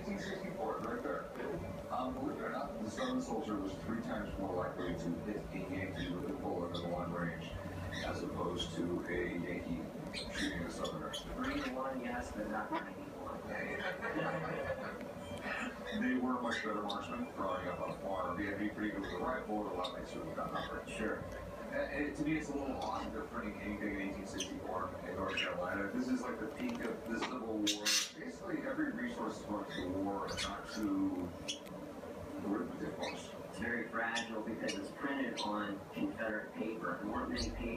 1864, right there. Believe it or not, the Southern soldier was 3 times more likely to hit a Yankee with a bullet at long range as opposed to a Yankee shooting a Southerner. 3-1, yes, but not 91. They were much better marksmen growing up on a farm. They had to be pretty good with a rifle, or a lot nicer with a gun number. Sure. To me, it's a little odd that they're printing anything in 1864 in North Carolina. This is like the peak of the Civil War. Basically, every resource is going to the war and not to arithmetic books. It's very fragile because it's printed on Confederate paper. There weren't many